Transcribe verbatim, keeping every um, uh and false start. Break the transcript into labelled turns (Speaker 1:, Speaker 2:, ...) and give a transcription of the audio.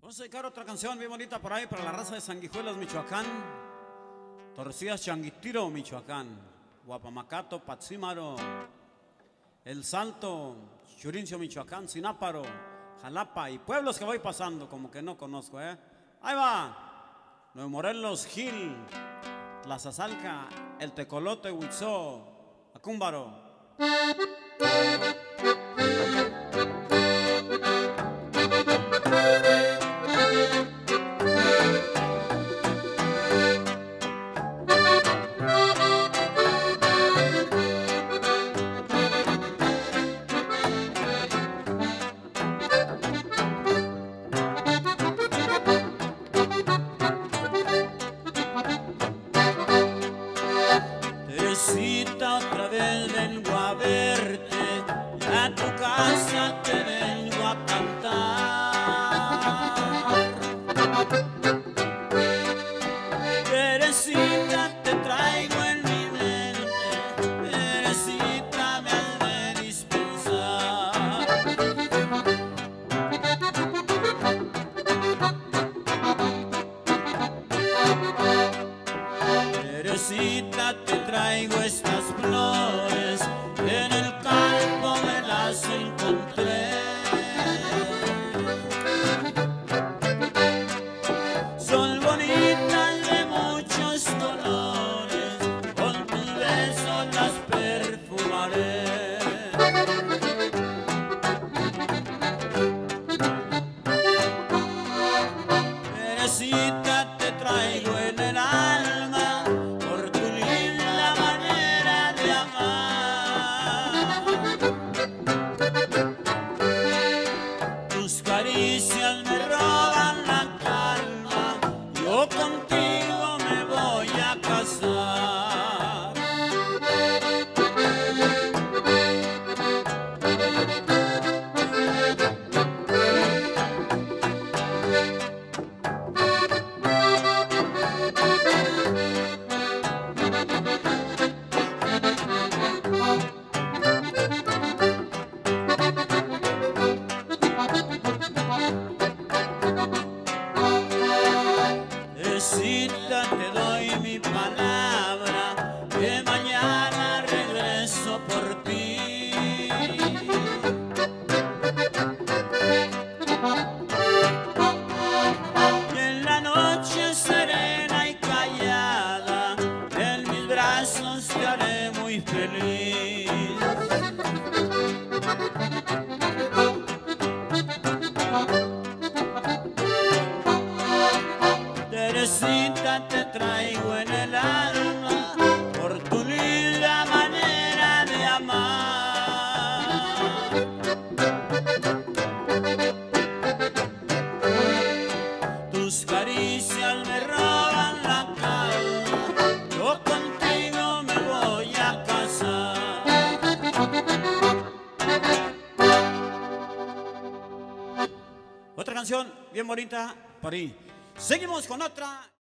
Speaker 1: Vamos a dedicar otra canción bien bonita por ahí para la raza de Sanguijuelas, Michoacán. Torcillas, Changuitiro, Michoacán. Guapamacato, Patzímaro. El Salto, Churincio, Michoacán. Sináparo, Jalapa y pueblos que voy pasando como que no conozco, ¿eh? Ahí va. Nuevo Morelos, Gil, Tlazazalca, El Tecolote, Huitzó, Acúmbaro.
Speaker 2: Teresita, otra vez vengo a verte, a tu casa te vengo a cantar. Teresita, te traigo en mi mente, Teresita, me has de dispensar. Teresita, te traigo estas flores, en el campo me las encontré. Son bonitas de muchos colores, con tus besos las perfumaré. Teresita, te traigo en el alma, por tu linda manera de amar. Tus caricias me roban la calma, yo contigo me voy a casar. Teresita, te doy mi palabra, que mañana regreso por ti. Y en la noche serena y callada, en mis brazos te haré muy feliz. Teresita, te traigo en el alma, por tu linda manera de amar. Tus caricias me roban la calma, yo contigo me voy a casar.
Speaker 1: Otra canción bien bonita por ahí. Seguimos con otra.